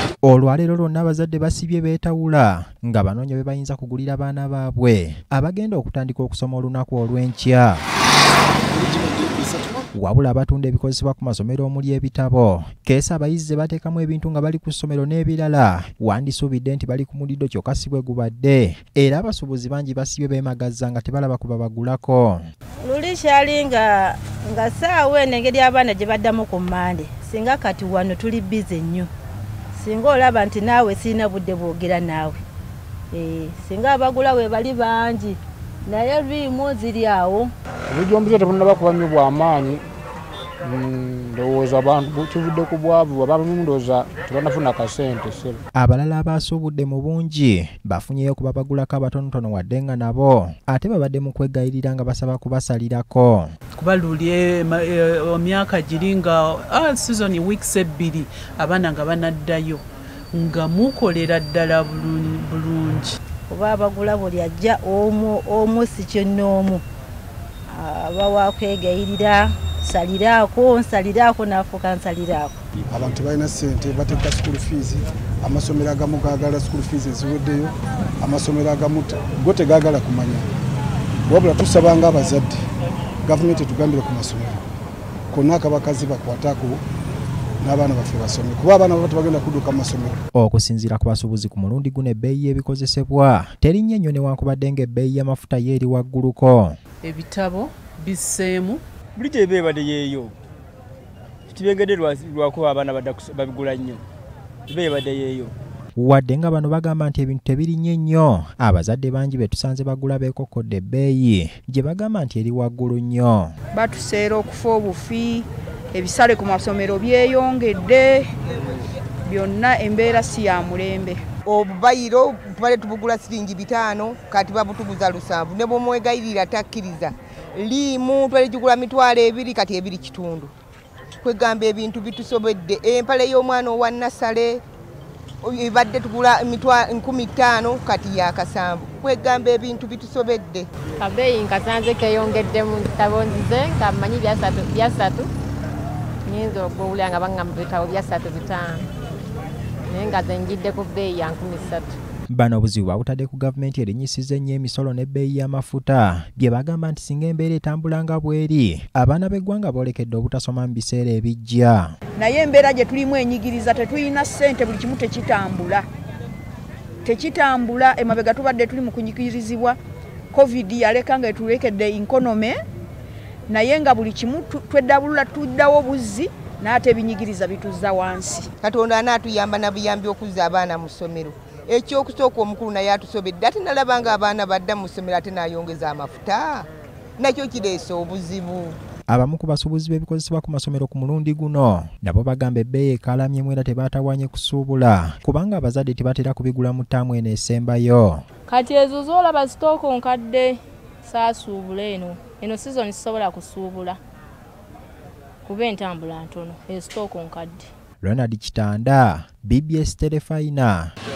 Olwaleero lwonna abazadde basibye beetawula nga banoonya be bayinza kugulira abaana baabwe abagenda okutandika okusoma olunaku olw'enkya. Wabula abatunda ebikozesebwa ku masomero omuli ebitabo keesa abayizi bateekamu ebintu nga bali ku ssomero n'ebirala wandisuubidde nti bali ku muliddo kyokka si bwe gubadde era abasuubuzi bangi basibye beemagazza nga tebalaba kuba bagulako. Luli kyali nga saawa eno engeri abaana gye baddamu ku Mmande singa kati wano tuli bize nnyo singa olaba nti naawe sirina budde bwogera naawe singa abagula we bali bangi naye lwimu ziri awo ebijombizo tebunaba kuba nnyo bw'amaanyi ndowooza abantu kivudde ku bwavu abantu ndowooza tebanafuna kasente sebo. Abalala abaasuubudde mu bungi bafunyeyo kuba bagulako abatonotono wadde nga nabo ate babadde mu kwegayirira nga basaba kubasalirako. Kuba luli emyaka giri nga season weeks 2 abaana nga banaddayo nga mukolera ddala bulungi. Kuba abagula buli ajja omu si kyonnoomu aba wakwegayirira nsaliraako n'afuuka nsaliraako. Abantu balina ssente bateeka school fees, amasomero agamu gaagala school fees eziweddeyo, amasomero agamu go tegaagala kumanya. Wabula tusabanga abazadde gavumenti etugambire ku masomero konna akabakazi bakwatako n'abaana baffe basome kuba abaana baba tebagenda kudduka mu masomero. Okusinziira ku basuubuzi ku mulundi guno ebbeeyi y'ebikozesebwa terinnya nnyo newankubadde ng'ebbeeyi y'amafuta yeeri wagguluko. Ebitabo bisseemu buli gye beebadde yeeyo kibengedde lwakuba abaana babigula nnyo beebadde yeeyo. Wadde nga bano bagamba nti ebintu tebirinnye nnyo abazadde bangi be tusanze bagula beekokkodde ebbeeyi gye bagamba nti eri waggulu nnyo. Batuseera okufa obufi ebisale ku masomero byeyongedde byonna embeera si ya mulembe. Obubayiro tubale tubugula siringi 5 kati babutuguza 7 ne bw'omwegayirira takkiriza liimu twaligula 2 kati 2.5. Kwegamba ebintu bitusobedde empale y'omwana owa nasale ibadde tugula 15,000 kati ya kasambu. Kwegamba ebintu bitusobedde. Kabeeyi nkasanze keyongedde mu bitabo nzize nga mmanyi byasatu nyinza okuwulira nga bangamba bitabo byasatu 5 naye nga zenjidde ku bbeeyi ya 13. Bano obuzibu babutadde ku gavumenti erinnyisizza ennyo emisolo n'ebbeeyi y'amafuta bye bagamba nti singa embeera etambula nga bweri abaana b'eggwanga boolekedde obutasoma mu biseera ebijja. Naye embeera gye tulimu enyigiriza tetulina ssente buli kimu tekitambula emabega tubadde tuli mu kunyigirizibwa covid yaleka nga etulekedde inkonome naye nga buli kimu tweddabulula tuddawo buzzi n'ate ebinyigiriza bituzza wansi. Katonda anaatuyamba nabuyambi okuzza abaana mu ssomero. Ekyokusooka omukulu naye atusobedde ate nalaba nga abaana badda mu ssomero ate n'ayongeza amafuta nakyo kireese obuzibu. Abamu ku basuubuzi b'ebikozesebwa ku masomero ku mulundi guno nabo bagamba ebbeeyi ekaalamyemu era tebaatawanye kusuubula kubanga abazadde tebatera kubigula mu ttaamu eno esembayo. Kati ezo z'olaba sitooko nkadde saasuubula eno season sisobola kusuubula kuba entambula ntono esitooko nkadde. Leonard Kitanda, BBS Terefayina.